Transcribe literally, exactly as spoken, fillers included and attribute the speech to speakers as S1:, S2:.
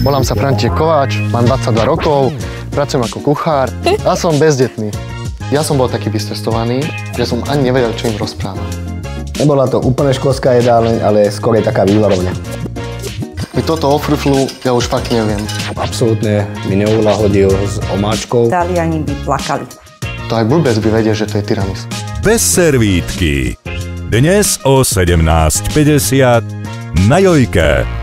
S1: Volám sa František Kováč, mám dvadsaťdva rokov, pracujem ako kuchár a som bezdetný. Ja som bol taký vystresovaný, že som ani nevedel, čo im rozprávam.
S2: Nebola to úplne školská jedáleň, ale skôr je taká vývarovňa.
S1: Mi toto ofruflu, ja už fakt neviem.
S2: Absolútne mi neulahodil s omáčkou.
S3: Taliani by plakali.
S1: To aj blbec by vedel, že to je tiramisu.
S4: Bez servítky. Dnes o sedemnásť päťdesiat na Jojke.